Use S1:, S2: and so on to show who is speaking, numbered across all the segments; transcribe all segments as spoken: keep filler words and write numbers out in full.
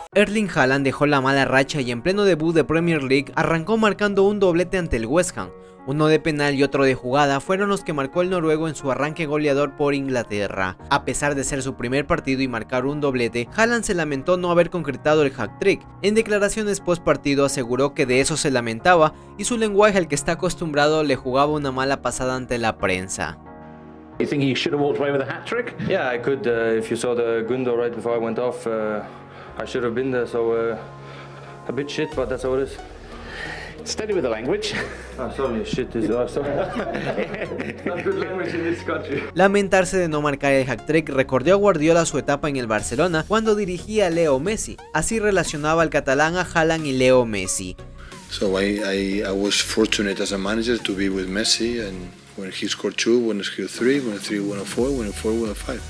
S1: Erling Haaland dejó la mala racha y en pleno debut de Premier League arrancó marcando un doblete ante el West Ham. Uno de penal y otro de jugada fueron los que marcó el noruego en su arranque goleador por Inglaterra. A pesar de ser su primer partido y marcar un doblete, Haaland se lamentó no haber concretado el hat-trick. En declaraciones post partido aseguró que de eso se lamentaba y su lenguaje al que está acostumbrado le jugaba una mala pasada ante la prensa.
S2: You think he should have walked away with a hat trick?
S3: Yeah, I could. Uh, if you saw the Gundo right before I went off, uh, I should have been there. So uh, a bit shit, but that's how it is.
S2: Steady with the language.
S3: Oh, sorry, shit is oh, sorry. Not good language in this country.
S1: Lamentarse de no marcar el hat-trick recordó a Guardiola su etapa en el Barcelona cuando dirigía a Leo Messi. Así relacionaba al catalán a Haaland y Leo Messi.
S4: So I, I, I was fortunate as a manager to be with Messi, and when he scored two, when he scored three, when he three, when he four, when he four, when he five.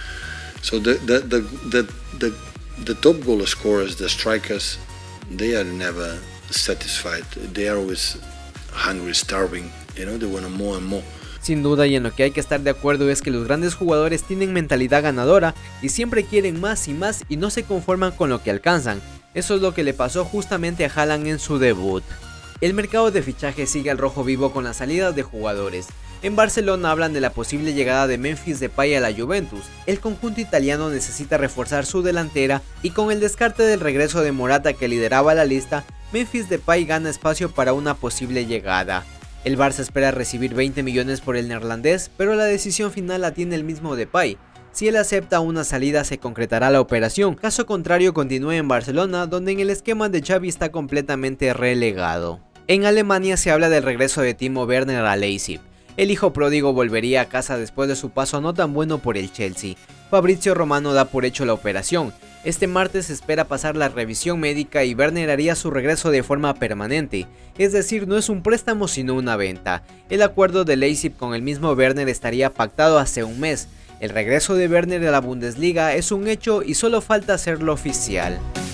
S4: So the the the the the, the top goal scorers, the strikers, they are never satisfied. They are always hungry, starving. You know, they want more and more.
S1: Sin duda, y en lo que hay que estar de acuerdo es que los grandes jugadores tienen mentalidad ganadora y siempre quieren más y más y no se conforman con lo que alcanzan. Eso es lo que le pasó justamente a Haaland en su debut. El mercado de fichajes sigue al rojo vivo con las salidas de jugadores. En Barcelona hablan de la posible llegada de Memphis Depay a la Juventus. El conjunto italiano necesita reforzar su delantera y con el descarte del regreso de Morata que lideraba la lista, Memphis Depay gana espacio para una posible llegada. El Barça espera recibir veinte millones por el neerlandés, pero la decisión final la tiene el mismo Depay. Si él acepta una salida se concretará la operación, caso contrario continúe en Barcelona, donde en el esquema de Xavi está completamente relegado. En Alemania se habla del regreso de Timo Werner a Leipzig. El hijo pródigo volvería a casa después de su paso no tan bueno por el Chelsea. Fabrizio Romano da por hecho la operación. Este martes se espera pasar la revisión médica y Werner haría su regreso de forma permanente, es decir, no es un préstamo sino una venta. El acuerdo de Leipzig con el mismo Werner estaría pactado hace un mes. El regreso de Werner a la Bundesliga es un hecho y solo falta hacerlo oficial.